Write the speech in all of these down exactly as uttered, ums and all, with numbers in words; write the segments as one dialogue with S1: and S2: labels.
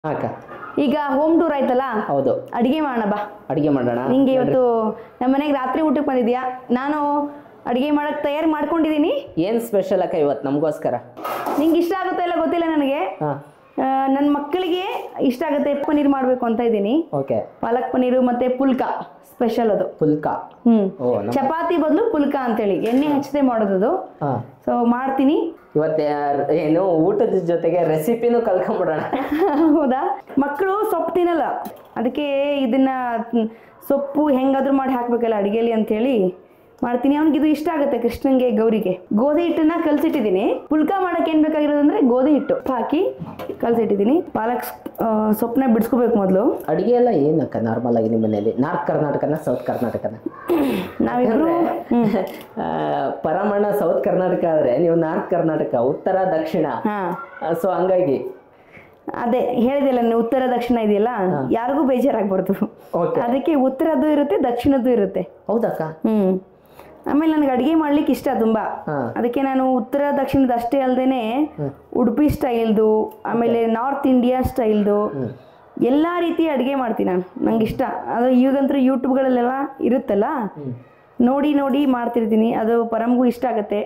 S1: ಅಕ್ಕ
S2: ಈಗ home tour ಆಯ್ತಲ್ಲ
S1: ಹೌದು
S2: ಅಡಿಗೆ ಮಾಡೋಣ ಬಾ
S1: ಅಡಿಗೆ ಮಾಡೋಣ
S2: ನಿಂಗೆ ಇವತ್ತು ನಮ್ಮ ಮನೆಗೆ ರಾತ್ರಿ ಊಟಕ್ಕೆ ಬಂದಿದ್ಯಾ ನಾನು ಅಡಿಗೆ ಮಾಡಕ್ ತಯಾರು ಮಾಡ್ಕೊಂಡಿದ್ದೀನಿ
S1: ಏನು ಸ್ಪೆಷಲ್ ಅಕ್ಕ ಇವತ್ತು ನಮಗೋಸ್ಕರ
S2: ನಿಂಗೆ ಇಷ್ಟ ಆಗುತ್ತಾ ಇಲ್ಲ ಗೊತ್ತಿಲ್ಲ ನನಗೆ
S1: ಹಾ
S2: ನನ್ನ ಮಕ್ಕಳಿಗೆ ಇಷ್ಟ ಆಗುತ್ತೆ ಪನ್ನೀರ್ ಮಾಡಬೇಕು ಅಂತ ಇದ್ದೀನಿ
S1: ಓಕೆ
S2: ಪಾಲಕ್ ಪನ್ನೀರು ಮತ್ತೆ ಪುಲ್ಕ ಸ್ಪೆಷಲ್ ಅದು
S1: ಪುಲ್ಕ
S2: ಹ್ಮ್
S1: ಓ ನಮ್ಮ-
S2: ಚಪಾತಿ ಬದಲು ಪುಲ್ಕ ಅಂತೇಳಿ ಎಣ್ಣೆ ಹಚ್ಚದೆ ಮಾಡೋದು
S1: ಹಾ
S2: ಸೊ ಮಾಡ್ತೀನಿ
S1: ಇವತ್ತು ಏನು ಊಟದ ಜೊತೆಗೆ ರೆಸಿಪಿನೂ ಕಲ್ಕೊಂಡ್ಬಿಡೋಣ
S2: ಹೌದಾ ಮಕ್ಕಳು ಸೊಪ್ಪು ತಿನ್ನಲ್ಲ ಅದಕ್ಕೆ ಇದನ್ನ ಸೊಪ್ಪು ಹೆಂಗಾದ್ರೂ ಮಾಡಿ ಹಾಕ್ಬೇಕಲ್ಲ ಅಡಿಗೆಲಿ ಅಂತ ಹೇಳಿ ಮಾಡ್ತೀನಿ ಅವ್ನಿಗೆ ಇದು ಇಷ್ಟ ಆಗುತ್ತೆ ಕೃಷ್ಣನ್ಗೆ ಗೌರಿಗೆ ಗೋಧಿ ಹಿಟ್ಟನ್ನ ಕಲ್ಸಿಟ್ಟಿದ್ದೀನಿ ಪುಲ್ಕ ಮಾಡಕ್ಕೆ ಏನ್ ಬೇಕಾಗಿರೋದಂದ್ರೆ ಗೋಧಿ ಹಿಟ್ಟು ಹಾಕಿ ಕಲ್ಸಿಟ್ಟಿದ್ದೀನಿ ಪಾಲಕ್ ಸೊಪ್ಪನ್ನ ಬಿಡಿಸ್ಕೋಬೇಕು ಮೊದಲು
S1: ಅಡಿಗೆ ಎಲ್ಲ ಏನಕ್ಕ ನಾರ್ಮಲ್ ಆಗಿ ನಿಮ್ಮ ಮನೆಯಲ್ಲಿ ನಾರ್ತ್ ಕರ್ನಾಟಕನ ಸೌತ್ ಕರ್ನಾಟಕನ
S2: ನಾವಿಬ್ರು
S1: ಆ, ಪರಮಣ್ಣ ಸೌತ್ ಕರ್ನಾಟಕ ಆದ್ರೆ ನೀವು ನಾರ್ತ್ ಕರ್ನಾಟಕ ಉತ್ತರ ದಕ್ಷಿಣ
S2: ಹಾ
S1: ಸೊ ಹಂಗಾಗಿ
S2: ಅದೇ ಹೇಳಿದೆಲ್ಲ ನೀವು ಉತ್ತರ ದಕ್ಷಿಣ ಇದೆಯಲ್ಲ ಯಾರಿಗೂ ಬೇಜಾರಾಗ್ಬಾರ್ದು
S1: ಓಕೆ
S2: ಅದಕ್ಕೆ ಉತ್ತರದ್ದು ಇರುತ್ತೆ ದಕ್ಷಿಣದ್ದು ಇರುತ್ತೆ
S1: ಹೌದಕ್ಕ
S2: ಹ್ಮ್ ಆಮೇಲೆ ನನಗೆ ಅಡಿಗೆ ಮಾಡ್ಲಿಕ್ಕೆ ಇಷ್ಟ ತುಂಬಾ
S1: ಹಾ.
S2: ಅದಕ್ಕೆ ನಾನು ಉತ್ತರ ದಕ್ಷಿಣದ ಅಷ್ಟೇ ಅಲ್ಲದೇನೆ ಉಡುಪಿ ಸ್ಟೈಲ್ದು ಆಮೇಲೆ ನಾರ್ತ್ ಇಂಡಿಯಾ ಸ್ಟೈಲ್ದು ಎಲ್ಲಾ ರೀತಿ ಅಡಿಗೆ ಮಾಡ್ತೀನಿ ನಾನು ನಂಗೆ ಇಷ್ಟ ಅದು ಈಗಂತೂ ಯೂಟ್ಯೂಬ್ಗಳಲ್ಲೆಲ್ಲ ಇರುತ್ತಲ್ಲ ನೋಡಿ ನೋಡಿ ಮಾಡ್ತಿರ್ತೀನಿ ಅದು ಪರಮ್ಗೂ ಇಷ್ಟ ಆಗತ್ತೆ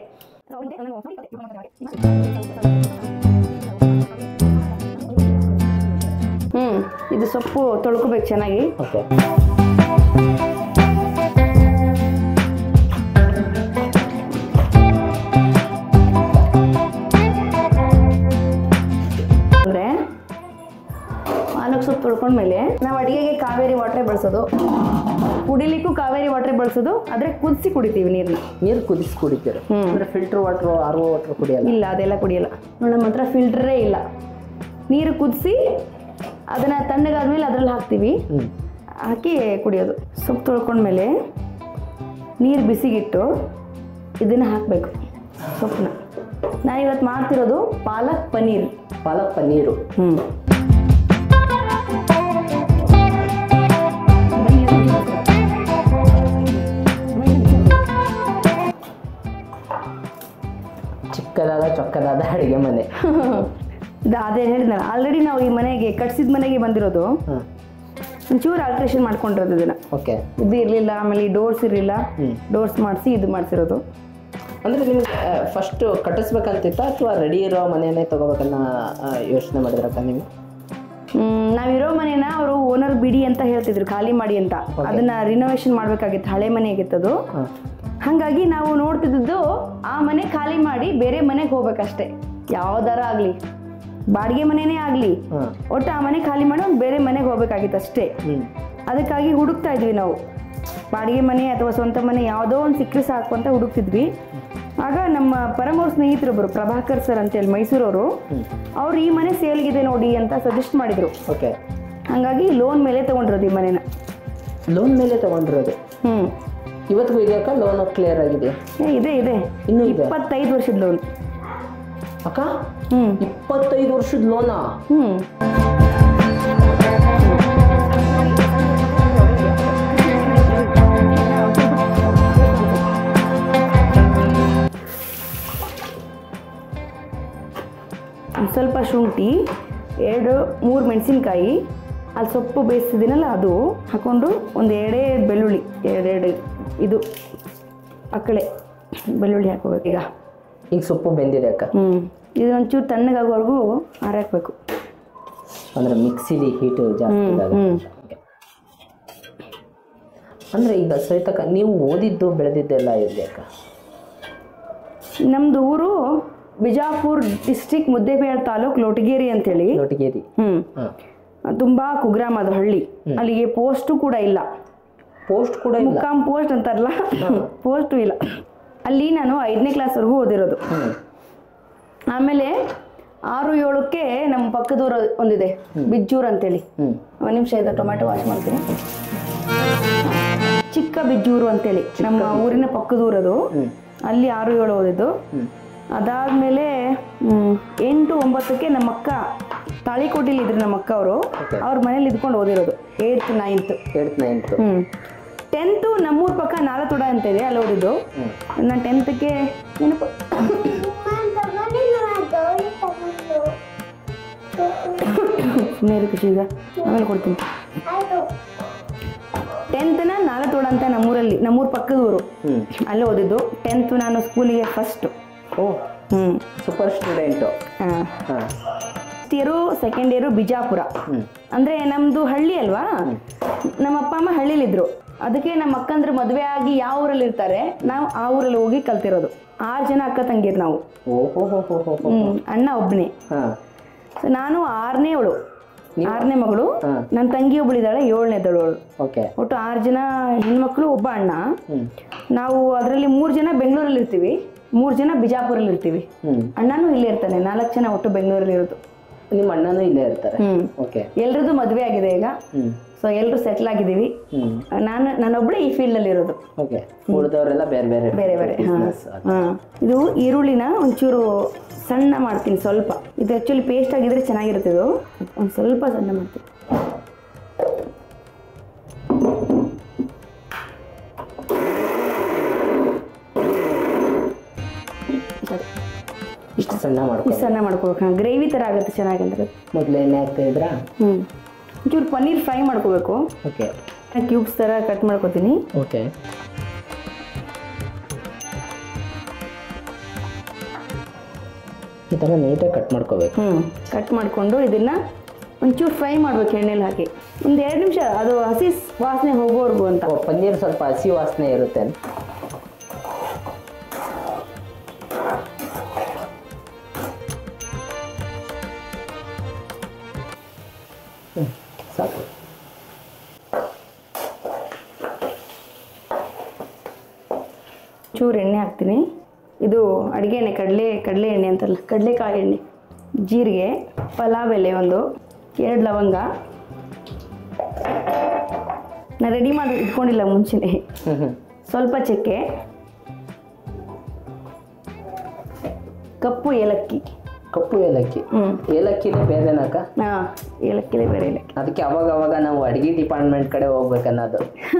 S2: ಹ್ಮ್ ಇದು ಸೊಪ್ಪು ತೊಳ್ಕೊಬೇಕು ಚೆನ್ನಾಗಿ
S1: ಓಕೆ
S2: ಅಂದ್ರೆ ಪಾಲಕ್ ಸೊಪ್ಪು ತೊಳ್ಕೊಂಡ್ಮೇಲೆ ನಾವು ಅಡಿಗೆಗೆ ಕಾವೇರಿ ವಾಟ್ರೇ ಬಳಸೋದು ಕುಡಿಲಿಕ್ಕೂ ಕಾವೇರಿ ವಾಟ್ರೇ ಬಳಸೋದು ಆದ್ರೆ ಕುದಿಸಿ ಕುಡಿತೀವಿ ನೀರನ್ನ
S1: ನೀರು ಕುದಿಸಿ ಕುಡಿತೀರ ಅಂದ್ರೆ filter water R O water ಕುಡಿಯಲ್ಲ
S2: ಇಲ್ಲ ಅದೆಲ್ಲ ಕುಡಿಯಲ್ಲ ನೋಡಿ ನಮ್ಮ ಹತ್ರ ಫಿಲ್ಟರೇ ಇಲ್ಲ ನೀರು ಕುದಿಸಿ ಅದನ್ನ ತಣ್ಣಗಾದ್ಮೇಲೆ ಅದ್ರಲ್ಲಿ ಹಾಕ್ತೀವಿ
S1: ಹ್ಮ್
S2: ಹಾಕಿ ಕುಡಿಯೋದು ಸೊಪ್ಪು ತೊಳ್ಕೊಂಡ್ಮೇಲೆ ನೀರು ಬಿಸಿಗಿಟ್ಟು ಇದನ್ನ ಹಾಕಬೇಕು ಸೊಪ್ಪನ್ನ ನಾನು ಇವತ್ತು ಮಾಡ್ತಿರೋದು ಪಾಲಕ್ ಪನ್ನೀರ್
S1: ಪಾಲಕ್ ಪನ್ನೀರು
S2: ಹ್ಞೂ
S1: ಚಿಕ್ಕದಾದ ಚೊಕ್ಕದಾದ ಅಡಿಗೆ ಮನೆ
S2: ಇದು ಅದೇ ಹೇಳಿದ್ನಲ್ಲ ಆಲ್ರೆಡಿ ನಾವು ಈ ಮನೆಗೆ ಕಟ್ಸಿದ ಮನೆಗೆ ಬಂದಿರೋದು
S1: ಹಾಂ
S2: ಒಂಚೂರು ಆಲ್ಟ್ರೇಷನ್ ಮಾಡ್ಕೊಂಡಿರೋದು ಇದನ್ನ
S1: ಓಕೆ
S2: ಇದು ಇರಲಿಲ್ಲ ಆಮೇಲೆ ಈ ಡೋರ್ಸ್ ಇರಲಿಲ್ಲ ಡೋರ್ಸ್ ಮಾಡಿಸಿ ಇದು ಮಾಡಿಸಿರೋದು
S1: ಅಂದ್ರೆ ನಿಮ್ಗೆ ಫಸ್ಟ್ ಕಟ್ಟಿಸ್ಬೇಕಂತಿತ್ತ ಅಥವಾ ರೆಡಿ ಇರೋ ಮನೆಯನ್ನೇ ತಗೋಬೇಕನ್ನ ಯೋಚನೆ ಮಾಡಿದ್ರಕ್ಕ ನೀವು
S2: ನಾವಿರೋ ಮನೇನ ಅವರು ಓನರ್ ಬಿಡಿ ಅಂತ ಹೇಳ್ತಿದ್ರು ಖಾಲಿ ಮಾಡಿ ಅಂತ ಅದನ್ನ ರಿನೋವೇಷನ್ ಮಾಡ್ಬೇಕಾಗಿತ್ತು ಹಳೆ ಮನೆ ಆಗಿತ್ತದು
S1: ಹಾಂ
S2: ಹಾಗಾಗಿ ನಾವು ನೋಡ್ತಿದ್ದು ಆ ಮನೆ ಖಾಲಿ ಮಾಡಿ ಬೇರೆ ಮನೆಗೆ ಹೋಗ್ಬೇಕಷ್ಟೇ ಯಾವ್ದಾರ ಆಗ್ಲಿ ಬಾಡಿಗೆ ಮನೆನೇ ಆಗ್ಲಿ
S1: ಹಾಂ
S2: ಒಟ್ಟು ಆ ಮನೆ ಖಾಲಿ ಮಾಡಿ ಒಂದು ಬೇರೆ ಮನೆಗೆ ಹೋಗ್ಬೇಕಾಗಿತ್ತು ಅಷ್ಟೇ
S1: ಹ್ಞೂ
S2: ಅದಕ್ಕಾಗಿ ಹುಡುಕ್ತಾ ಇದ್ವಿ ನಾವು ಬಾಡಿಗೆ ಮನೆ ಅಥವಾ ಸ್ವಂತ ಮನೆ ಯಾವುದೋ ಒಂದು ಸಿಕ್ಕರೆ ಸಾಕು ಅಂತ ಹುಡುಕ್ತಿದ್ವಿ ಆಗ ನಮ್ಮ ಪರಮವ್ರ ಸ್ನೇಹಿತರೊಬ್ಬರು ಪ್ರಭಾಕರ್ ಸರ್ ಅಂತೇಳಿ ಮೈಸೂರವರು ಅವ್ರು ಈ ಮನೆ ಸೇಲ್ಗಿದೆ ನೋಡಿ ಅಂತ ಸಜೆಸ್ಟ್ ಮಾಡಿದ್ರು
S1: ಓಕೆ
S2: ಹಾಗಾಗಿ ಲೋನ್ ಮೇಲೆ ತಗೊಂಡಿರೋದು ಈ ಮನೆನ
S1: ಲೋನ್ ಮೇಲೆ ತಗೊಂಡಿರೋದು
S2: ಹ್ಞೂ
S1: ಇವತ್ತಿಗೂ ಇದೆಯಕ್ಕ ಲೋನ್ ಕ್ಲಿಯರ್ ಆಗಿದೆ
S2: ಏ ಇದೆ ಇದೆ
S1: ಇನ್ನೂ ಇದೆ
S2: ಇಪ್ಪತ್ತೈದು ವರ್ಷದ ಲೋನ್
S1: ಅಕ್ಕ
S2: ಹ್ಞೂ
S1: ಇಪ್ಪತ್ತೈದು ವರ್ಷದ ಲೋನಾ
S2: ಹ್ಞೂ ಸ್ವಲ್ಪ ಶುಂಠಿ ಎರಡು ಮೂರು ಮೆಣಸಿನ್ಕಾಯಿ ಅಲ್ಲಿ ಸೊಪ್ಪು ಬೇಯಿಸಿದ್ದೀನಲ್ಲ ಅದು ಹಾಕ್ಕೊಂಡು ಒಂದು ಎರಡೇ ಬೆಳ್ಳುಳ್ಳಿ ಎರಡೆರಡು ಇದು ಅಕ್ಕಳೆ ಬೆಳ್ಳುಳ್ಳಿ ಹಾಕೋಬೇಕು ಈಗ
S1: ಈಗ ಸೊಪ್ಪು ಬೆಂದಿದೆ ಅಕ್ಕ
S2: ಹ್ಞೂ ಇದು ಒಂಚೂರು ತಣ್ಣಗಾಗೋವರೆಗೂ ಹಾರಾಕಬೇಕು
S1: ಅಂದ್ರೆ ಮಿಕ್ಸಿಲಿ ಹೀಟ್ ಜಾಸ್ತಿ ಇದ್ದಾಗ
S2: ಹ್ಞೂ
S1: Okay. ಅಂದ್ರೆ ಈಗ ಸಹಿತಕ್ಕ ನೀವು ಓದಿದ್ದು ಬೆಳೆದಿದ್ದೆಲ್ಲ ಇದೆ ಅಕ್ಕ
S2: ನಮ್ಮದು ಊರು ಬಿಜಾಪುರ್ ಡಿಸ್ಟ್ರಿಕ್ಟ್ ಮುದ್ದೇಬಿಹಾಳ್ ತಾಲೂಕು ಲೋಟಗೇರಿ ಅಂತೇಳಿ
S1: ಲೋಟಗೇರಿ
S2: ಹ್ಞೂ
S1: ಹಾಂ
S2: ತುಂಬ ಕುಗ್ರಾಮ ಅದು ಹಳ್ಳಿ ಅಲ್ಲಿಗೆ ಪೋಸ್ಟು ಕೂಡ ಇಲ್ಲ
S1: ಪೋಸ್ಟ್ ಕೂಡ ಇಲ್ಲ
S2: ಮುಕ್ಕಾಂ ಪೋಸ್ಟ್ ಅಂತಾರಲ್ಲ ಪೋಸ್ಟು ಇಲ್ಲ ಅಲ್ಲಿ ನಾನು ಐದನೇ ಕ್ಲಾಸ್ವರೆಗೂ ಓದಿರೋದು
S1: ಹ್ಮ್
S2: ಆಮೇಲೆ ಆರು ಏಳಕ್ಕೆ ನಮ್ಮ ಪಕ್ಕದೂರು ಒಂದಿದೆ ಬಿಜ್ಜೂರು ಅಂತೇಳಿ
S1: ಹ್ಮ್
S2: ಒಂದು ನಿಮಿಷ ಇದೆ ಟೊಮ್ಯಾಟೊ ವಾಶ್ ಮಾಡ್ತೀನಿ ಚಿಕ್ಕ ಬಿಜ್ಜೂರು ಅಂತೇಳಿ ನಮ್ಮ ಊರಿನ ಪಕ್ಕದೂರದು ಅಲ್ಲಿ ಆರು ಏಳು ಓದಿದ್ದು ಅದಾದ್ಮೇಲೆ ಎಂಟು ಒಂಬತ್ತಕ್ಕೆ ನಮ್ಮ ಅಕ್ಕ ತಾಳಿಕೋಟಿಲಿ ಇದ್ರು ನಮ್ಮ ಅಕ್ಕ ಅವರು ಅವ್ರ ಮನೇಲಿ ಇದ್ಕೊಂಡು ಓದಿರೋದು eighth ninth
S1: eighth ninth
S2: hmm tenth ನಮ್ಮೂರ ಪಕ್ಕ ನಾಲತೋಡ ಅಂತ ಇದೆ ಅಲ್ಲಿ ಓದಿದ್ದು ನಾನು ಟೆಂತ್ಗೆ ಏನಪ್ಪ ಸುಮ್ಮನೆ ಇರು ಖುಷಿ, ಈಗ ಆಮೇಲೆ ಕೊಡ್ತೀನಿ. ಟೆಂತ್ನ ನಾಳೆ ತೋಡ ಅಂತ ನಮ್ಮೂರಲ್ಲಿ, ನಮ್ಮೂರ ಪಕ್ಕದ ಊರು, ಅಲ್ಲೇ ಓದಿದ್ದು. ಟೆಂತ್ ನಾನು ಸ್ಕೂಲಿಗೆ ಫಸ್ಟ್.
S1: ಓ
S2: ಹ್ಞೂ
S1: ಸೂಪರ್ ಸ್ಟೂಡೆಂಟು.
S2: ಹಾಂ
S1: ಹಾಂ
S2: first year second year Bijapur. ಅಂದರೆ ನಮ್ಮದು ಹಳ್ಳಿ ಅಲ್ವಾ, ನಮ್ಮ ಅಪ್ಪ ಅಮ್ಮ ಹಳ್ಳಿಲಿದ್ರು. ಅದಕ್ಕೆ ನಮ್ಮ ಅಕ್ಕಂದ್ರೆ ಮದುವೆ ಆಗಿ ಯಾವ ಊರಲ್ಲಿ ಇರ್ತಾರೆ, ನಾವು ಆ ಊರಲ್ಲಿ ಹೋಗಿ ಕಲ್ತಿರೋದು. ಆರು ಜನ ಅಕ್ಕ ತಂಗಿರು ನಾವು. ಹ್ಞೂ ಅಣ್ಣ ಒಬ್ಬನೇ. ಸೊ ನಾನು ಆರನೇ ಅವಳು, ಆರನೇ ಮಗಳು. ನನ್ನ ತಂಗಿ ಒಬ್ಬಳಿದ್ದಾಳೆ, ಏಳನೇದಳು ಅವಳು. ಒಟ್ಟು ಆರು ಜನ ಹೆಣ್ಮಕ್ಳು, ಒಬ್ಬ ಅಣ್ಣ. ನಾವು ಅದರಲ್ಲಿ ಮೂರು ಜನ ಬೆಂಗಳೂರಲ್ಲಿ ಇರ್ತೀವಿ, ಮೂರು ಜನ ಬಿಜಾಪುರಲ್ಲಿ ಇರ್ತೀವಿ. ಅಣ್ಣನೂ ಇಲ್ಲೇ ಇರ್ತಾನೆ. ನಾಲ್ಕು ಜನ ಒಟ್ಟು ಬೆಂಗಳೂರಲ್ಲಿ ಇರೋದು.
S1: ನಿಮ್ಮ ಅಣ್ಣನೂ ಇಲ್ಲೇ ಇರ್ತಾರೆ.
S2: ಎಲ್ರದ್ದು ಮದುವೆ ಆಗಿದೆ ಈಗ. ಸೊ ಎಲ್ಲರೂ ಸೆಟ್ಲ್ ಆಗಿದ್ದೀವಿ. ನಾನು ನಾನೊಬ್ಬಳೇ ಈ ಫೀಲ್ಡಲ್ಲಿ ಇರೋದು.
S1: ಉಳಿದವರೆಲ್ಲ ಬೇರೆ ಬೇರೆ
S2: ಬೇರೆ ಬೇರೆ ಹಾಂ. ಇದು ಈರುಳ್ಳಿನ ಒಂಚೂರು ಸಣ್ಣ ಮಾಡ್ತೀನಿ ಸ್ವಲ್ಪ. ಇದು ಆ್ಯಕ್ಚುಲಿ ಪೇಸ್ಟ್ ಆಗಿದ್ರೆ ಚೆನ್ನಾಗಿರುತ್ತೆ. ಇದು ಒಂದು ಸ್ವಲ್ಪ ಸಣ್ಣ ಮಾಡ್ತೀನಿ.
S1: ಇಷ್ಟು ಸಣ್ಣ ಮಾಡ್ಕೊ
S2: ಇಷ್ಟು ಸಣ್ಣ ಮಾಡ್ಕೋಬೇಕು. ಹಾಂ ಗ್ರೇವಿ ಥರ ಆಗುತ್ತೆ ಚೆನ್ನಾಗಂದ್ರೆ.
S1: ಮೊದಲು ಎಣ್ಣೆ ಹಾಕ್ತಾ ಇದ್ರಾ?
S2: ಹ್ಞೂ ಒಂಚೂರು ಪನ್ನೀರ್ ಫ್ರೈ ಮಾಡ್ಕೋಬೇಕು.
S1: ಓಕೆ
S2: ಕ್ಯೂಬ್ಸ್ ಥರ ಕಟ್ ಮಾಡ್ಕೋತೀನಿ.
S1: ಓಕೆ ಈ ಥರ ನೀಟಾಗಿ ಕಟ್ ಮಾಡ್ಕೋಬೇಕು.
S2: ಹ್ಞೂ ಕಟ್ ಮಾಡಿಕೊಂಡು ಇದನ್ನು ಒಂಚೂರು ಫ್ರೈ ಮಾಡ್ಬೇಕು ಎಣ್ಣೆಲಿ ಹಾಕಿ. ಒಂದು ಎರಡು ನಿಮಿಷ ಅದು ಹಸಿ ವಾಸನೆ ಹೋಗೋವರೆಗೂ ಅಂತ.
S1: ಪನ್ನೀರ್ ಸ್ವಲ್ಪ ಹಸಿ ವಾಸನೆ ಇರುತ್ತೆ. ಸಾಕು.
S2: ಚೂರು ಎಣ್ಣೆ ಹಾಕ್ತೀನಿ. ಇದು ಅಡುಗೆ ಎಣ್ಣೆ, ಕಡಲೆ ಕಡಲೆ ಎಣ್ಣೆ ಅಂತಲ್ಲ, ಕಡಲೆಕಾಳು ಎಣ್ಣೆ. ಜೀರಿಗೆ, ಪಲಾವ್ ಎಲೆ ಒಂದು, ಎರಡು ಲವಂಗ. ನಾನು ರೆಡಿ ಮಾಡಿ ಇಟ್ಕೊಂಡಿಲ್ಲ ಮುಂಚೆನೆ. ಸ್ವಲ್ಪ ಚಕ್ಕೆ, ಕಪ್ಪು ಏಲಕ್ಕಿ.
S1: ಕಪ್ಪು ಏಲಕ್ಕಿ. ಏಲಕ್ಕಿನೇ ಬೇರೆನಾಕ?
S2: ಹಾಂ ಏಲಕ್ಕಿಲೇ ಬೇರೆ ಏಲಕ್ಕಿ.
S1: ಅದಕ್ಕೆ ಅವಾಗ ಅವಾಗ ನಾವು ಅಡುಗೆ ಡಿಪಾರ್ಟ್ಮೆಂಟ್ ಕಡೆ ಹೋಗ್ಬೇಕನ್ನೋದು.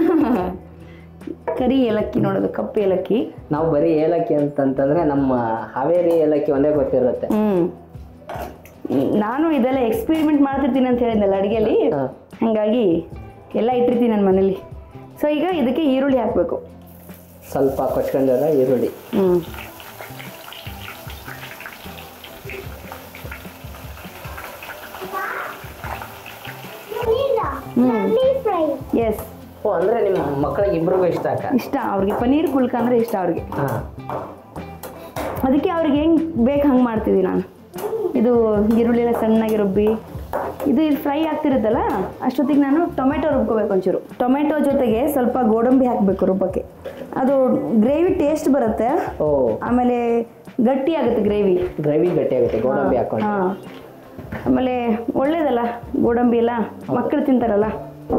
S2: ಕರಿ ಏಲಕ್ಕಿ ನೋಡೋದು, ಕಪ್ಪು ಏಲಕ್ಕಿ.
S1: ನಾವು ಬರೀ ಏಲಕ್ಕಿ ಅಂತಂತಂದ್ರೆ ನಮ್ಮ ಹಾವೇರಿ ಏಲಕ್ಕಿ ಒಂದೇ ಗೊತ್ತಿರುತ್ತೆ.
S2: ಹ್ಞೂ ನಾನು ಇದೆಲ್ಲ ಎಕ್ಸ್ಪೆರಿಮೆಂಟ್ ಮಾಡ್ತಿರ್ತೀನಿ ಅಂತ ಹೇಳಿದ್ನಲ್ಲ ಅಡುಗೆಯಲ್ಲಿ, ಹಾಗಾಗಿ ಎಲ್ಲ ಇಟ್ಟಿರ್ತೀನಿ ನನ್ನ ಮನೇಲಿ. ಸೊ ಈಗ ಇದಕ್ಕೆ ಈರುಳ್ಳಿ ಹಾಕಬೇಕು.
S1: ಸ್ವಲ್ಪ ಕೊಚ್ಕೊಂಡಿರೋ ಈರುಳ್ಳಿ.
S2: ಹ್ಞೂ ಎಸ್.
S1: ಓ ಅಂದರೆ ನಿಮ್ಮ ಮಕ್ಕಳಿಗೆ ಇಬ್ರಿಗೂ ಇಷ್ಟ ಆಕ?
S2: ಇಷ್ಟ ಅವ್ರಿಗೆ. ಪನ್ನೀರ್ ಕುಲ್ಕ ಅಂದರೆ ಇಷ್ಟ ಅವ್ರಿಗೆ. ಅದಕ್ಕೆ ಅವ್ರಿಗೆ ಹೆಂಗೆ ಬೇಕು ಹಂಗೆ ಮಾಡ್ತಿದ್ವಿ ನಾನು. ಇದು ಈರುಳ್ಳಿ ಎಲ್ಲ ಸಣ್ಣಾಗಿ ರುಬ್ಬಿ, ಇದು ಇಲ್ಲಿ ಫ್ರೈ ಆಗ್ತಿರುತ್ತಲ್ಲ ಅಷ್ಟೊತ್ತಿಗೆ ನಾನು ಟೊಮೆಟೊ ರುಬ್ಕೋಬೇಕು ಒಂಚೂರು. ಟೊಮೆಟೊ ಜೊತೆಗೆ ಸ್ವಲ್ಪ ಗೋಡಂಬಿ ಹಾಕಬೇಕು ರುಬ್ಬಕ್ಕೆ. ಅದು ಗ್ರೇವಿ ಟೇಸ್ಟ್ ಬರುತ್ತೆ. ಆಮೇಲೆ ಗಟ್ಟಿ ಆಗುತ್ತೆ ಗ್ರೇವಿ.
S1: ಗ್ರೇವಿ ಗಟ್ಟಿ ಆಗುತ್ತೆ ಗೋಡಂಬಿ ಹಾಕೊಂಡು.
S2: ಹಾಂ ಆಮೇಲೆ ಒಳ್ಳೇದಲ್ಲ ಗೋಡಂಬಿ ಎಲ್ಲ, ಮಕ್ಕಳು ತಿಂತಾರಲ್ಲ.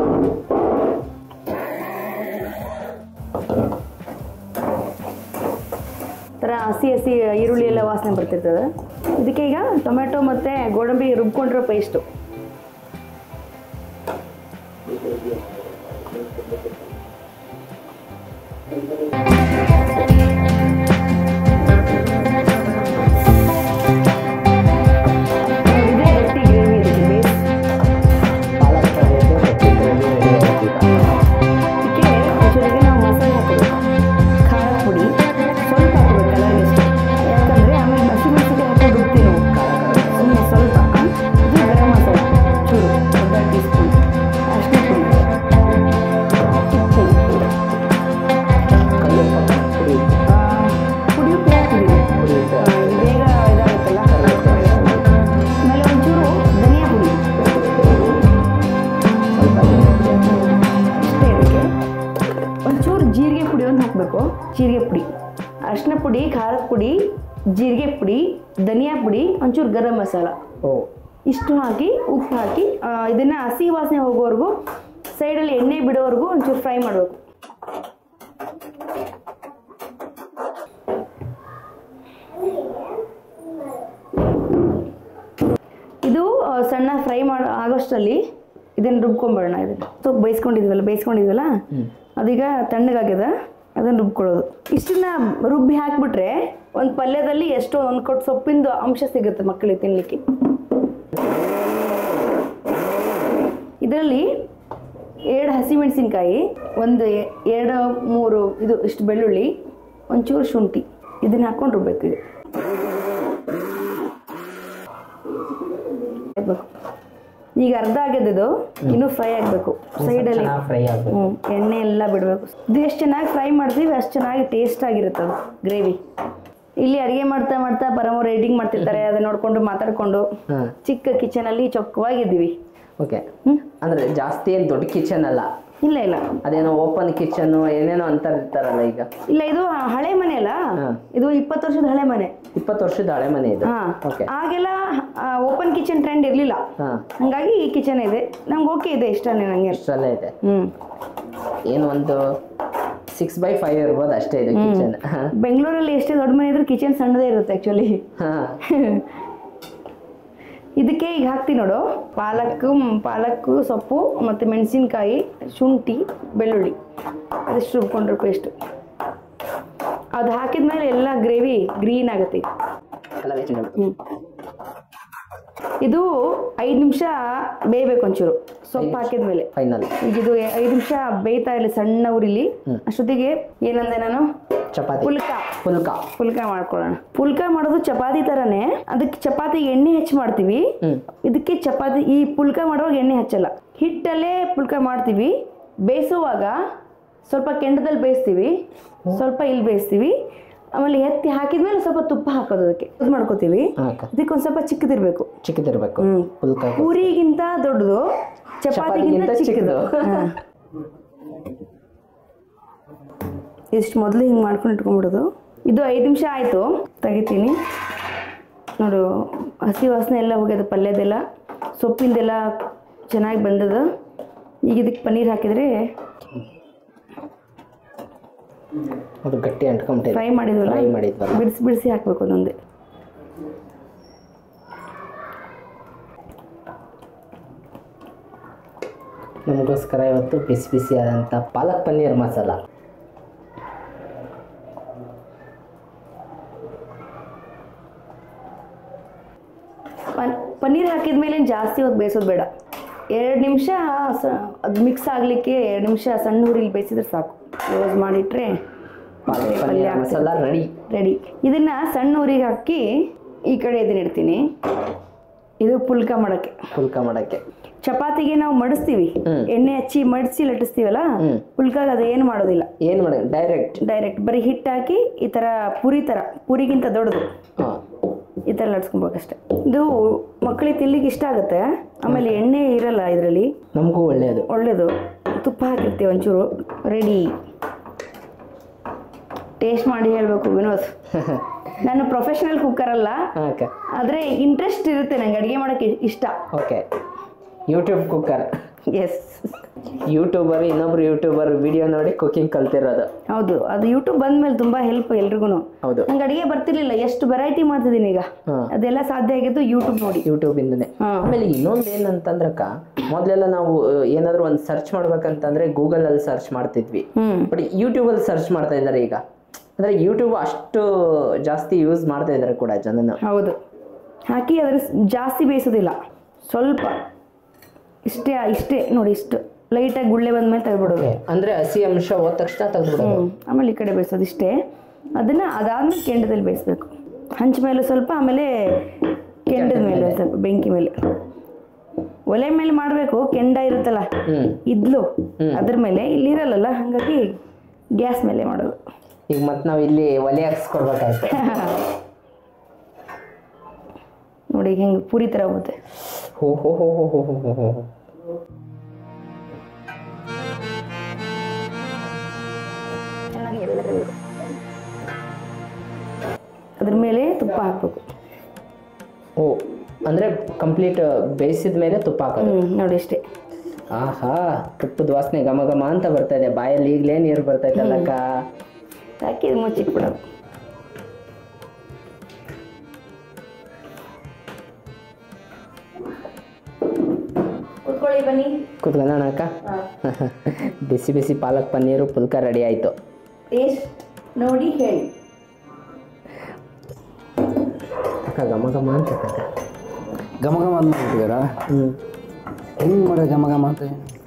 S2: ಥರ ಹಸಿ ಹಸಿ ಈರುಳ್ಳಿ ಎಲ್ಲ ವಾಸನೆ ಬರ್ತಿರ್ತದೆ. ಇದಕ್ಕೆ ಈಗ ಟೊಮೆಟೊ ಮತ್ತು ಗೋಡಂಬಿ ರುಬ್ಕೊಂಡಿರೋ ಪೇಸ್ಟು. ಜೀರಿಗೆ ಪುಡಿ, ಅರಿಶಿನ ಪುಡಿ, ಖಾರದ ಪುಡಿ, ಜೀರಿಗೆ ಪುಡಿ, ಧನಿಯಾ ಪುಡಿ, ಒಂಚೂರು ಗರಂ ಮಸಾಲ. ಇಷ್ಟು ಹಾಕಿ ಉಪ್ಪು ಹಾಕಿ ಇದನ್ನ ಹಸಿ ವಾಸನೆ ಹೋಗೋವರೆಗೂ ಸೈಡಲ್ಲಿ ಎಣ್ಣೆ ಬಿಡೋವರೆಗೂ ಒಂಚೂರು ಫ್ರೈ ಮಾಡಬೇಕು. ಇದು ಸಣ್ಣ ಫ್ರೈ ಮಾಡೋ ಆಗೋಷ್ಟರಲ್ಲಿ ಇದನ್ನು ರುಬ್ಕೊಂಬೇಡ. ಇದನ್ನು ಸೊ ಬೇಯಿಸ್ಕೊಂಡಿದ್ವಲ್ಲ ಬೇಯಿಸ್ಕೊಂಡಿದ್ವಲ್ಲ ಅದೀಗ ತಣ್ಣಗಾಗ್ಯದ, ಅದನ್ನು ರುಬ್ಕೊಳ್ಳೋದು. ಇಷ್ಟನ್ನ ರುಬ್ಬಿ ಹಾಕಿಬಿಟ್ರೆ ಒಂದು ಪಲ್ಯದಲ್ಲಿ ಎಷ್ಟೋ ಒಂದು ಕೊಟ್ಟು ಸೊಪ್ಪಿಂದು ಅಂಶ ಸಿಗುತ್ತೆ ಮಕ್ಕಳಿಗೆ ತಿನ್ನಲಿಕ್ಕೆ. ಇದರಲ್ಲಿ ಎರಡು ಹಸಿಮೆಣಸಿನ್ಕಾಯಿ, ಒಂದು ಎ- ಎರಡು ಮೂರು ಇದು ಇಷ್ಟು ಬೆಳ್ಳುಳ್ಳಿ, ಒಂಚೂರು ಶುಂಠಿ ಇದನ್ನ ಹಾಕೊಂಡು ರುಬ್ಬೇಕು. ಇದು ಈಗ ಅರ್ಧ ಆಗ್ಯದಿದು, ಇನ್ನೂ ಫ್ರೈ ಆಗಬೇಕು ಸೈಡಲ್ಲಿ.
S1: ಫ್ರೈ ಆಗಬೇಕು.
S2: ಹ್ಞೂ ಎಣ್ಣೆ ಎಲ್ಲ ಬಿಡಬೇಕು. ಇದು ಎಷ್ಟು ಚೆನ್ನಾಗಿ ಫ್ರೈ ಮಾಡ್ತೀವಿ ಅಷ್ಟು ಚೆನ್ನಾಗಿ ಟೇಸ್ಟ್ ಆಗಿರುತ್ತೆ ಅದು ಗ್ರೇವಿ. ಇಲ್ಲಿ ಅಡುಗೆ ಮಾಡ್ತಾ ಮಾಡ್ತಾ ಪರಮ ರೈಡಿಂಗ್ ಮಾಡ್ತಿರ್ತಾರೆ, ಅದನ್ನ ನೋಡ್ಕೊಂಡು ಮಾತಾಡ್ಕೊಂಡು ಚಿಕ್ಕ ಕಿಚನಲ್ಲಿ ಚೊಕ್ಕವಾಗಿದ್ದೀವಿ.
S1: ಓಕೆ, ಅಂದ್ರೆ ಜಾಸ್ತಿ ಏನು ದೊಡ್ಡ ಕಿಚನ್ ಅಲ್ಲ.
S2: ಇಲ್ಲ ಇಲ್ಲ,
S1: ಅದೇನೋ ಓಪನ್ ಕಿಚನ್ ಏನೇನೋ ಅಂತ ಇರ್ತಾರಲ್ಲ ಈಗ.
S2: ಇಲ್ಲ, ಇದು ಹಳೆ ಮನೆ ಅಲ್ಲ, ಇದು ಇಪ್ಪತ್ತು ವರ್ಷದ ಹಳೆ ಮನೆ.
S1: ಇಪ್ಪತ್ತು ವರ್ಷದ ಹಳೆ ಮನೆ ಇದು. ಓಕೆ,
S2: ಆಗೆಲ್ಲ ಓಪನ್ ಕಿಚನ್ ಟ್ರೆಂಡ್ ಇರಲಿಲ್ಲ, ಹಂಗಾಗಿ ಈ ಕಿಚನ್ ಇದೆ. ನಮ್ಗೆ ಓಕೆ ಇದೆ, ಇಷ್ಟನೇ ನಂಗೆ.
S1: ಇಷ್ಟಲ್ಲೇ ಇದೆ.
S2: ಹ್ಮ್
S1: ಏನು ಒಂದು ಸಿಕ್ಸ್ ಬೈ ಫೈವ್ ಇರ್ಬೋದು ಅಷ್ಟೇ ಇದು ಕಿಚನ್.
S2: ಬೆಂಗಳೂರಲ್ಲಿ ಎಷ್ಟೇ ದೊಡ್ಡ ಮನೆ ಇದ್ರೂ ಕಿಚನ್ ಸಣ್ಣದೇ ಇರುತ್ತೆ ಆ್ಯಕ್ಚುಲಿ. ಇದಕ್ಕೆ ಈಗ ಹಾಕ್ತೀನಿ ನೋಡು, ಪಾಲಕ್ಕು ಪಾಲಕ್ಕು ಸೊಪ್ಪು ಮತ್ತು ಮೆಣಸಿನ್ಕಾಯಿ, ಶುಂಠಿ, ಬೆಳ್ಳುಳ್ಳಿ ಅದೆಷ್ಟು ರುಬ್ಕೊಂಡ್ರು ಪೇಸ್ಟು. ಅದು ಹಾಕಿದ್ಮೇಲೆ ಎಲ್ಲ ಗ್ರೇವಿ ಗ್ರೀನ್ ಆಗುತ್ತೆ. ಹ್ಞೂ ಇದು ಐದು ನಿಮಿಷ ಬೇಯಬೇಕು ಒಂಚೂರು, ಸೊಪ್ಪು ಹಾಕಿದ್ಮೇಲೆ
S1: ಫೈನಲ್.
S2: ಈಗ ಇದು ಐದು ನಿಮಿಷ ಬೇಯ್ತಾ ಇರಲಿ ಸಣ್ಣ ಉರಿಲಿ. ಅಷ್ಟೊತ್ತಿಗೆ ಏನಂದೆ ನಾನು,
S1: ಚಪಾತಿ
S2: ಪುಲ್ಕ
S1: ಪುಲ್ಕ
S2: ಪುಲ್ಕ ಮಾಡ್ಕೊಳ್ಳೋಣ. ಪುಲ್ಕ ಮಾಡೋದು ಚಪಾತಿ ತರನೇ, ಅದಕ್ಕೆ ಚಪಾತಿಗೆ ಎಣ್ಣೆ ಹೆಚ್ಚು ಮಾಡ್ತೀವಿ. ಇದಕ್ಕೆ ಚಪಾತಿ ಈ ಪುಲ್ಕ ಮಾಡುವಾಗ ಎಣ್ಣೆ ಹಚ್ಚಲ್ಲ, ಹಿಟ್ಟಲ್ಲೇ ಪುಲ್ಕ ಮಾಡ್ತೀವಿ. ಬೇಯಿಸುವಾಗ ಸ್ವಲ್ಪ ಕೆಂಡದಲ್ಲಿ ಬೇಯಿಸ್ತೀವಿ, ಸ್ವಲ್ಪ ಇಲ್ಲಿ ಬೇಯಿಸ್ತೀವಿ. ಆಮೇಲೆ ಎತ್ತಿ ಹಾಕಿದ್ಮೇಲೆ ಸ್ವಲ್ಪ ತುಪ್ಪ ಹಾಕೋದು, ಅದಕ್ಕೆ ಇದು ಮಾಡ್ಕೋತೀವಿ. ಇದಕ್ಕೆ ಒಂದು ಸ್ವಲ್ಪ ಚಿಕ್ಕದಿರ್ಬೇಕು.
S1: ಚಿಕ್ಕದಿರ್ಬೇಕು ಪುಲ್ಕ.
S2: ಪೂರಿಗಿಂತ ದೊಡ್ಡದು, ಚಪಾತಿಗಿಂತ ಚಿಕ್ಕದು. ಇಷ್ಟು ಮೊದಲು ಹಿಂಗೆ ಮಾಡ್ಕೊಂಡು ಇಟ್ಕೊಂಡ್ಬಿಡೋದು. ಇದು ಐದು ನಿಮಿಷ ಆಯಿತು, ತೆಗಿತೀನಿ ನೋಡು. ಹಸಿ ವಾಸನೆ ಎಲ್ಲ ಹೋಗ್ಯದ, ಪಲ್ಯದೆಲ್ಲ ಸೊಪ್ಪಿಂದೆಲ್ಲ ಚೆನ್ನಾಗಿ ಬಂದದ. ಈಗ ಇದಕ್ಕೆ ಪನ್ನೀರ್ ಹಾಕಿದರೆ
S1: ಅದು ಗಟ್ಟಿ ಅಂಟ್ಕೊಂಬಿಟ್ಟೆ.
S2: ಫ್ರೈ ಮಾಡಿದ್ವಲ್ಲ,
S1: ಫ್ರೈ ಮಾಡಿದ್ವಲ್ಲ,
S2: ಬಿಡಿಸಿ ಬಿಡಿಸಿ ಹಾಕಬೇಕು ಅದೊಂದೇ.
S1: ನಮಗೋಸ್ಕರ ಇವತ್ತು ಬಿಸಿ ಬಿಸಿ ಆದಂಥ ಪಾಲಕ್ ಪನ್ನೀರ್ ಮಸಾಲ.
S2: ಪನ್ನೀರ್ ಹಾಕಿದ ಮೇಲೆ ಜಾಸ್ತಿ ಹೊತ್ತು ಬೇಯಿಸೋದು ಬೇಡ, ಎರಡು ನಿಮಿಷ ಅದು ಮಿಕ್ಸ್ ಆಗಲಿಕ್ಕೆ ಎರಡು ನಿಮಿಷ ಸಣ್ಣ ಹುರಿಲಿ ಬೇಯಿಸಿದ್ರೆ ಸಾಕು. ಕ್ಲೋಸ್ ಮಾಡಿಟ್ರೆ
S1: ಪಲ್ಯ ಮಸಾಲ ರೆಡಿ
S2: ರೆಡಿ. ಇದನ್ನ ಸಣ್ಣ ಉರಿಗೆ ಹಾಕಿ ಈ ಕಡೆ ಇದನ್ನ ಇಡ್ತೀನಿ. ಇದು ಪುಲ್ಕ ಮಾಡೋಕ್ಕೆ.
S1: ಪುಲ್ಕ ಮಾಡೋಕ್ಕೆ
S2: ಚಪಾತಿಗೆ ನಾವು ಮಡಿಸ್ತೀವಿ, ಎಣ್ಣೆ ಹಚ್ಚಿ ಮಡಿಸಿ ಲಟ್ಟಿಸ್ತೀವಲ್ಲ, ಪುಲ್ಕಾಗ ಅದು ಏನು ಮಾಡೋದಿಲ್ಲ.
S1: ಏನು ಮಾಡೋದು, ಡೈರೆಕ್ಟ್
S2: ಡೈರೆಕ್ಟ್ ಬರೀ ಹಿಟ್ಟು ಹಾಕಿ ಈ ಥರ ಪುರಿ ಥರ, ಪುರಿಗಿಂತ ದೊಡ್ಡದು ಈ ಥರ ಲಟ್ಸ್ಕೊಬೇಕಷ್ಟೆ. ಇದು ಮಕ್ಕಳಿಗೆ ತಿನ್ಲಿಕ್ಕೆ ಇಷ್ಟ ಆಗುತ್ತೆ. ಆಮೇಲೆ ಎಣ್ಣೆ ಇರಲ್ಲ ಇದರಲ್ಲಿ,
S1: ನಮಗೂ ಒಳ್ಳೆಯದು
S2: ಒಳ್ಳೆಯದು. ತುಪ್ಪ ಹಾಕಿರ್ತೀವಿ ಒಂಚೂರು. ರೆಡಿ. ಟೇಸ್ಟ್ ಮಾಡಿ ಹೇಳಬೇಕು ವಿನೋದ್. ನಾನು ಪ್ರೊಫೆಷನಲ್ ಕುಕ್ಕರ್ ಅಲ್ಲ, ಆದರೆ ಇಂಟ್ರೆಸ್ಟ್ ಇರುತ್ತೆ ನಂಗೆ ಅಡುಗೆ ಮಾಡೋಕ್ಕೆ ಇಷ್ಟ.
S1: Okay, YouTube cooker.
S2: Yes,
S1: YouTuber ಇನ್ನೊಬ್ರು ಯೂಟ್ಯೂಬರ್ ವಿಡಿಯೋ ನೋಡಿ ಕುಕಿಂಗ್ ಕಲ್ತಿರೋದು.
S2: ಹೌದು, ಅದು ಯೂಟ್ಯೂಬ್ ಬಂದ್ಮೇಲೆ ತುಂಬಾ ಹೆಲ್ಪ್ ಎಲ್ರಿಗೂ.
S1: ಹೌದು,
S2: ನಂಗೆ ಅಡುಗೆ ಬರ್ತಿರ್ಲಿಲ್ಲ, ಎಷ್ಟು ವೆರೈಟಿ ಮಾಡ್ತಿದ್ದೀನಿ ಈಗ. ಅದೆಲ್ಲ ಸಾಧ್ಯ ಆಗಿದ್ದು ಯೂಟ್ಯೂಬ್ ನೋಡಿ,
S1: ಯೂಟ್ಯೂಬ್ ಇಂದನೇ. ಆಮೇಲೆ ಇನ್ನೊಂದು ಏನಂತಂದ್ರಕ್ಕ, ಮೊದಲೆಲ್ಲ ನಾವು ಏನಾದ್ರು ಒಂದು ಸರ್ಚ್ ಮಾಡ್ಬೇಕಂತಂದ್ರೆ ಗೂಗಲ್ ಅಲ್ಲಿ ಸರ್ಚ್ ಮಾಡ್ತಿದ್ವಿ, ಬಟ್ ಯೂಟ್ಯೂಬ್ ಅಲ್ಲಿ ಸರ್ಚ್ ಮಾಡ್ತಾ ಇದ್ದಾರೆ ಈಗ. ಅಂದ್ರೆ ಯೂಟ್ಯೂಬ್ ಅಷ್ಟು ಜಾಸ್ತಿ ಯೂಸ್ ಮಾಡ್ತಾ ಇದ್ದಾರೆ ಕೂಡ ಜನನ.
S2: ಹೌದು, ಹಾಕಿ ಅದ್ರ ಜಾಸ್ತಿ ಬೇಯಿಸೋದಿಲ್ಲ, ಸ್ವಲ್ಪ ಇಷ್ಟೇ ಇಷ್ಟೇ ನೋಡಿ, ಇಷ್ಟು ಲೈಟಾಗಿ ಗುಳ್ಳೆ ಬಂದ್ಮೇಲೆ ತೆಗೆದ್ಬಿಡೋದು.
S1: ಅಂದ್ರೆ ಹಸಿ ಅಂಶ ಹೋದ ತಕ್ಷಣ ತೆಗೆದ್ಬಿಡೋದು.
S2: ಆಮೇಲೆ ಈ ಕಡೆ ಬೇಯಿಸೋದು ಇಷ್ಟೇ. ಅದನ್ನ ಅದಾದ್ಮೇಲೆ ಕೆಂಡದಲ್ಲಿ ಬೇಯಿಸ್ಬೇಕು, ಹಂಚ ಮೇಲೆ ಸ್ವಲ್ಪ, ಆಮೇಲೆ ಕೆಂಡದ ಮೇಲೆ ಸ್ವಲ್ಪ, ಬೆಂಕಿ ಮೇಲೆ. ಒಲೆ ಮೇಲೆ ಮಾಡಬೇಕು, ಕೆಂಡ ಇರುತ್ತಲ್ಲ ಇದ್ಲು ಅದ್ರ ಮೇಲೆ, ಇಲ್ಲಿ ಇರಲ್ಲ, ಹಾಗಾಗಿ ಗ್ಯಾಸ್ ಮೇಲೆ ಮಾಡೋದು.
S1: ಈಗ ಮತ್ತೆ ನಾವು ಇಲ್ಲಿ ಒಲೆ ಹಾಕ್ಸ್ಕೊಡ್ಬೇಕಾಯ್ತು
S2: ನೋಡಿ, ಹೆಂಗೆ ಪೂರಿ ಥರ ಹೋಗುತ್ತೆ.
S1: ಹೋ ಹೋ ಹೋ ಹೋ ಹೋ ಹೋ ಹೋ
S2: ಅದ್ರ ಮೇಲೆ ತುಪ್ಪ ಹಾಕ್ಬೇಕು.
S1: ಓ, ಅಂದ್ರೆ ಕಂಪ್ಲೀಟ್ ಬೇಯಿಸಿದ ಮೇಲೆ ತುಪ್ಪ ಹಾಕೋದು.
S2: ನೋಡಿ ಇಷ್ಟೇ.
S1: ಆಹಾ, ತುಪ್ಪದ ವಾಸನೆ ಘಮ ಘಮ ಅಂತ ಬರ್ತಾ ಇದೆ ಬಾಯಲ್ಲಿ. ಈಗಲೇ ನೀರು ಬರ್ತಾ ಇದ್ದಲ್ಲಕ್ಕ.
S2: ಹಾಕಿ ಮುಚ್ಚಿಟ್ಬಿಡೋದು. ಕುತ್ಕೊಳ್ಳಿ, ಬನ್ನಿ
S1: ಕುತ್ಕೊಳ್ಳೋಣ ಅಕ್ಕ. ಬಿಸಿ ಬಿಸಿ ಪಾಲಕ್ ಪನ್ನೀರು ಪುಲ್ಕ ರೆಡಿ ಆಯಿತು.
S2: ಟೇಸ್ಟ್ ನೋಡಿ ಹೇಳಿ
S1: ಅಕ್ಕ. ಘಮ ಘಮ ಅಂತ
S3: ಘಮ ಘಮ ಅಂದ್ಬಿಟ್ಟಿದ್ದೀರಾ?
S1: ಹ್ಞೂ,
S3: ಹೆಂಗೆ ಮಾಡೋ ಘಮ ಘಮ ಅಂತ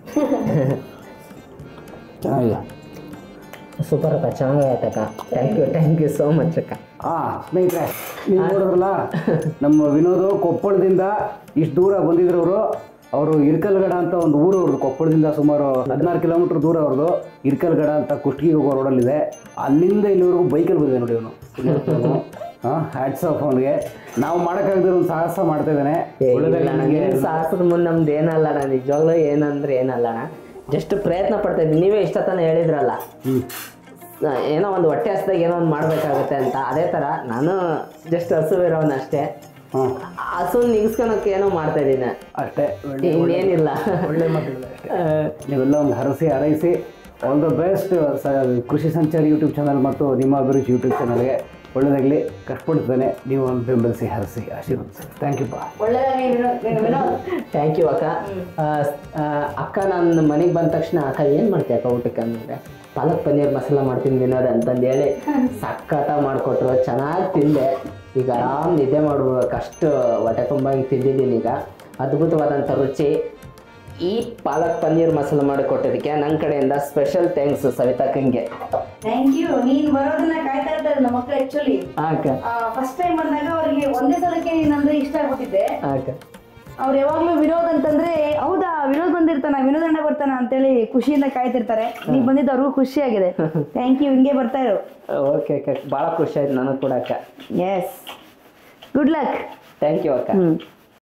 S3: ಚೆನ್ನಾಗಿದೆ.
S1: ಸೂಪರ್ ಅಕ್ಕ, ಚೆನ್ನಾಗೈತಕ್ಕ. Thank you thank you so much ಅಕ್ಕ.
S3: ಹಾಂ ಸ್ನೇಹಿತರೆ, ನೀವು ನೋಡಿದ್ರಲ್ಲ ನಮ್ಮ ವಿನೋದ್ ಕೊಪ್ಪಳದಿಂದ ಇಷ್ಟು ದೂರ ಬಂದಿದ್ರು. ಅವರು ಅವರು ಇರ್ಕಲ್ಗಡ ಅಂತ ಒಂದು ಊರು ಅವ್ರದ್ದು, ಕೊಪ್ಪಳದಿಂದ ಸುಮಾರು ಹದಿನಾರು ಕಿಲೋಮೀಟ್ರ್ ದೂರ ಅವ್ರದ್ದು. ಇರ್ಕಲ್ಗಡ ಅಂತ ಕುಷ್ಟಗಿ ಹೋಗೋ ರೋಡಲ್ಲಿದೆ. ಅಲ್ಲಿಂದ ಇಲ್ಲಿವರೆಗೂ ಬೈಕಲ್ಲಿ ಬಂದಿದೆ ನೋಡಿ ಅವನು. ಹಾಂ, ಹ್ಯಾಟ್ಸ್ ಆಫ್ ಅವನಿಗೆ. ನಾವು ಮಾಡೋಕ್ಕಾಗದ್ರೆ ಒಂದು ಸಾಹಸ ಮಾಡ್ತಾ ಇದ್ದಾನೆ.
S1: ನನಗೆ ಸಾಹಸದ ಮುಂದೆ ನಮ್ದು ಏನಲ್ಲ ಅಣ್ಣ, ನಿಜವಾಗ್ಲೂ ಏನಂದ್ರೆ ಏನಲ್ಲ ಅಣ್ಣ, ಜಸ್ಟ್ ಪ್ರಯತ್ನ ಪಡ್ತಾ ಇದ್ದೀನಿ. ನೀವೇ ಇಷ್ಟತನ ಹೇಳಿದ್ರಲ್ಲ, ಏನೋ ಒಂದು ಹೊಟ್ಟೆ ಹಸ್ದಾಗ ಏನೋ ಒಂದು ಮಾಡಬೇಕಾಗುತ್ತೆ ಅಂತ, ಅದೇ ಥರ ನಾನು ಜಸ್ಟ್ ಹಸುವಿರೋನು ಅಷ್ಟೇ. ಹಸು ನಿಗಿಸ್ಕೊಳಕ್ಕೆ ಏನೋ ಮಾಡ್ತಾ ಇದ್ದೀನಿ
S3: ಅಷ್ಟೇ,
S1: ಇನ್ನೇನಿಲ್ಲ.
S3: ಒಳ್ಳೆ ಮಾತಾಡಿದೆ ಅಷ್ಟೇ. ನೀವೆಲ್ಲ ಒಂದು ಹರಸಿ ಹಾರೈಸಿ ಆಲ್ ದ ಬೆಸ್ಟ್. ಕೃಷಿ ಸಂಚಾರಿ ಯೂಟ್ಯೂಬ್ ಚಾನಲ್ ಮತ್ತು ನಿಮ್ಮ ಅಭಿರುಚಿ ಯೂಟ್ಯೂಬ್ ಚಾನಲ್ಗೆ ಒಳ್ಳೆಯದಾಗಲಿ. ಕಷ್ಟಪಡ್ತಾನೆ, ನೀವು ಒಂದು ಬೆಂಬಲಿಸಿ ಹರಸಿ ಆಶೀರ್ವದಿಸಿ. ಥ್ಯಾಂಕ್ ಯು ಪಾ.
S1: ಥ್ಯಾಂಕ್ ಯು ಅಕ್ಕ. ಅಕ್ಕ ನನ್ನ ಮನೆಗೆ ಬಂದ ತಕ್ಷಣ ಅಕ್ಕ ಏನು ಮಾಡ್ತೀಯ ಅಕ್ಕ ಊಟಕ್ಕೆ ಅಂದರೆ, ಪಾಲಕ್ ಪನ್ನೀರ್ ಮಸಾಲ ಮಾಡ್ತೀನಿ ವಿನೋದ್ ಅಂತಂದು ಹೇಳಿ ಸಕ್ಕತ್ತಾಗಿ ಮಾಡಿಕೊಟ್ರು. ಚೆನ್ನಾಗಿ ತಿಂದೆ. ಈಗ ಆರಾಮ್ ನಿದ್ದೆ ಮಾಡ್ಬೇಕು, ಅಷ್ಟು ಹೊಟ್ಟೆ ತುಂಬ ಹಿಂಗೆ ತಿಂದಿದ್ದೀನಿ ಈಗ. ಅದ್ಭುತವಾದಂಥ ರುಚಿ. ಈ ಪಾಲಕ್ ಪನ್ನೀರ್ ಮಸಾಲ ಮಾಡಿಕೊಟ್ಟಿದ್ದಕ್ಕೆ ನನ್ನ ಕಡೆಯಿಂದ ಸ್ಪೆಷಲ್ ಥ್ಯಾಂಕ್ಸ್ ಸವಿತಾಕ್ಕಂಗೆ.
S2: Thank you. ನೀನ್ ಬರೋದನ್ನ ಕಾಯ್ತಾ ಇರ್ತಾರೆ ನಮ್ಮ ಮಕ್ಕಳು. ಆಕ್ಚುಲಿ ಫಸ್ಟ್ ಟೈಮ್ ಬಂದಾಗ ಅವ್ರಿಗೆ ಒಂದೇ ಸಲಕ್ಕೆ ನೀನಂದ್ರೆ ಇಷ್ಟ ಆಗ್ಬಿಟ್ಟಿದ್ದೆ. ಅವ್ರು ಯಾವಾಗ್ಲೂ ವಿನೋದ್ ಅಂತಂದ್ರೆ, ಹೌದಾ ವಿನೋದ್ ಬಂದಿರ್ತಾನ, ವಿನೋದ್ ಅಣ್ಣ ಬರ್ತಾನ ಅಂತೇಳಿ ಖುಷಿಯಿಂದ ಕಾಯ್ತಿರ್ತಾರೆ. ನೀವ್ ಬಂದಿದ್ದು ಅವ್ರಿಗೂ ಖುಷಿ ಆಗಿದೆ. Thank you. ಹಿಂಗೆ ಬರ್ತಾ ಇರು.
S1: ಓಕೆ ಅಕ್ಕ, ಭಾಳ ಖುಷಿ ಆಯ್ತು ನನಗೆ ಕೂಡ ಅಕ್ಕ.
S2: Yes, good luck.
S1: Thank you ಅಕ್ಕ.